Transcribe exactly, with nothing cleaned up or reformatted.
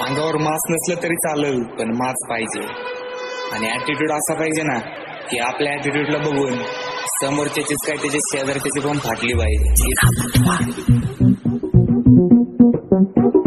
अंगावर मास्क नसलं तरी चालेल, पण मास्क पाहिजे. आणि ऍटिट्यूड असा पाहिजे ना की आपल्या ऍटिट्यूडला बघून समोरच्याचीच काय त्याच्या शेजारच्याची पण फाटली पाहिजे.